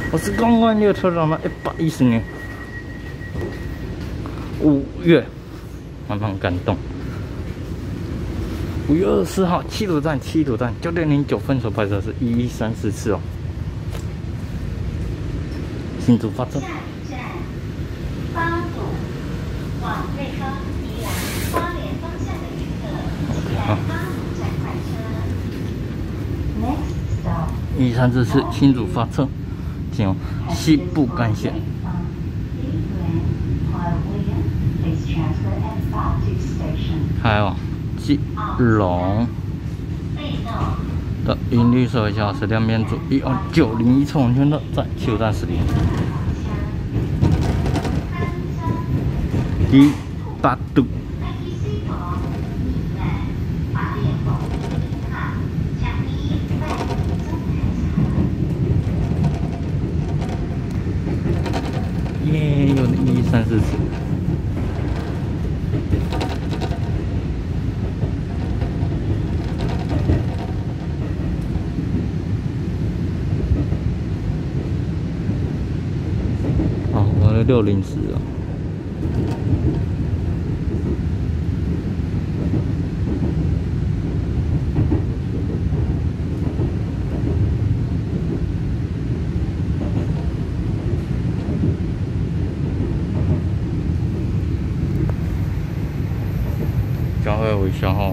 我是刚刚列车长的110年5月，慢慢感动。5月24号7堵站9点09分所拍摄是1134次哦。新竹发车。下一站8堵，往瑞芳、宜兰、花莲方向的旅客，请在8堵站快车。Next stop。134次新竹发车，请由西部干线。还有基隆的银绿色1小时两边组12901次完全的在7站10点。第8堵。耶，有的134次。我的604啊。将会微笑哦。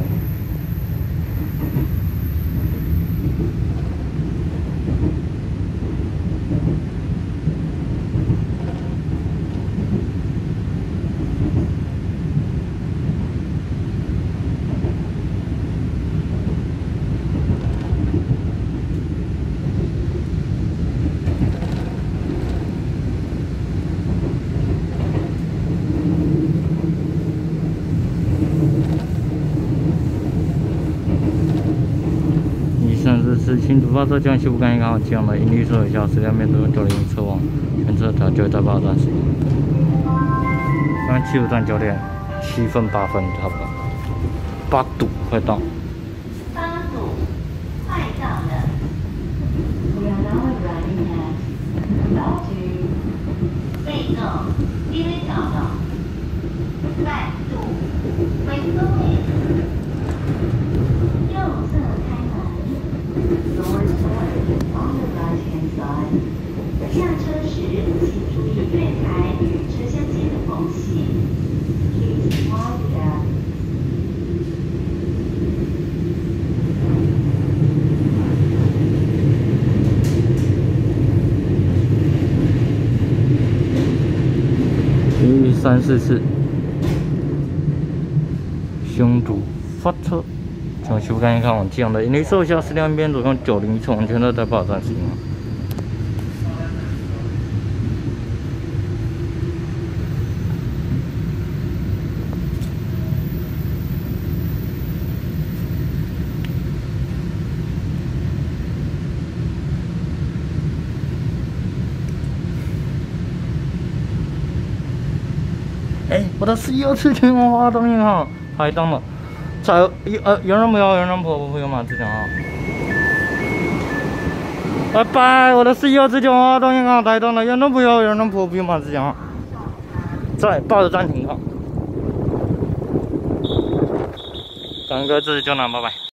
是新竹发车将西部干线刚好启用的银绿色1小时两边组901车往全车调9在8站时。刚7堵站9点7分8分差不多。8堵快到。8堵快到了。We are now arriving at 8堵。被动因为找到8堵回座位。右侧开门。Doors on the right-hand side。下车时，请注意月台与车厢间的缝隙。Please mind the gap。134次，新竹发车。从西部干线看往基隆的银绿色1小时两边总共901次完全都在8站使用。我的12次前往华东银行排档了。有人不要，有人不要马自强啊！拜拜，我的12次前往华东银行排档了，有人不要，有人不要马自强。在报着暂停号。感恩各位支持，就南，拜拜。